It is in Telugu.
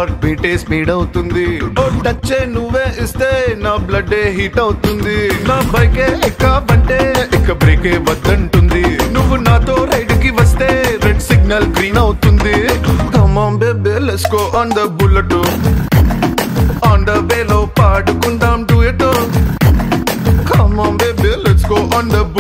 హార్ట్ బీటే స్పీడ్ అవుతుంది. ఓ టచ్ నువ్వే ఇస్తే నా బ్లడ్ హీట్ అవుతుంది. నా బైకే ఎక్కావంటే ఇక బ్రేకే వద్దంటుంది. నువ్వు నాతో రైడ్ కి వస్తే రెడ్ సిగ్నల్ గ్రీన్ అవుతుంది. Come on baby let's go on the bullet. On the way లో పాడుకుందాం duet. Come on baby let's go on the